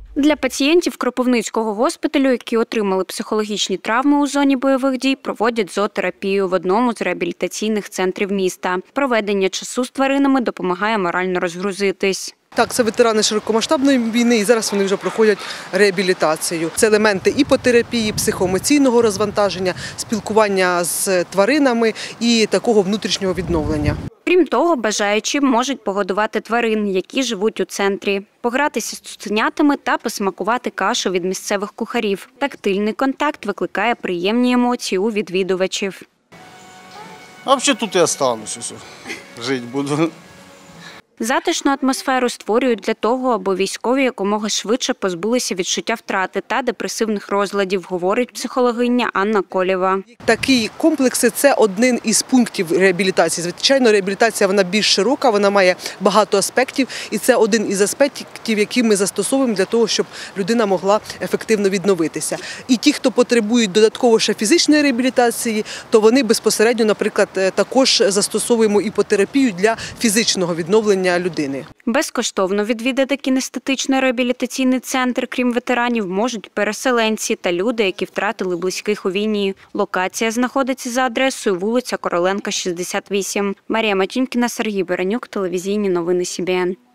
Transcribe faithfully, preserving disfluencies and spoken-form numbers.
Для пацієнтів Кропивницького госпіталю, які отримали психологічні травми у зоні бойових дій, проводять зоотерапію в одному з реабілітаційних центрів міста. Проведення часу з тваринами допомагає морально розгрузитись. Так, це ветерани широкомасштабної війни, і зараз вони вже проходять реабілітацію. Це елементи іпотерапії, психоемоційного розвантаження, спілкування з тваринами і такого внутрішнього відновлення. Крім того, бажаючі можуть погодувати тварин, які живуть у центрі, погратися з цуценятами та посмакувати кашу від місцевих кухарів. Тактильний контакт викликає приємні емоції у відвідувачів. А взагалі тут і остануся, жити буду. Затишну атмосферу створюють для того, аби військові якомога швидше позбулися відчуття втрати та депресивних розладів, говорить психологиня Анна Колєва. Такі комплекси – це один із пунктів реабілітації. Звичайно, реабілітація вона більш широка, вона має багато аспектів, і це один із аспектів, які ми застосовуємо для того, щоб людина могла ефективно відновитися. І ті, хто потребують додатково ще фізичної реабілітації, то вони безпосередньо, наприклад, також застосовуємо іпотерапію для фізичного відновлення людини. Безкоштовно відвідати кінестетичний реабілітаційний центр, крім ветеранів, можуть переселенці та люди, які втратили близьких у війні. Локація знаходиться за адресою вулиця Короленка, шістдесят вісім. Марія Матюнькіна, Сергій Баранюк, телевізійні новини Сі Бі Ен.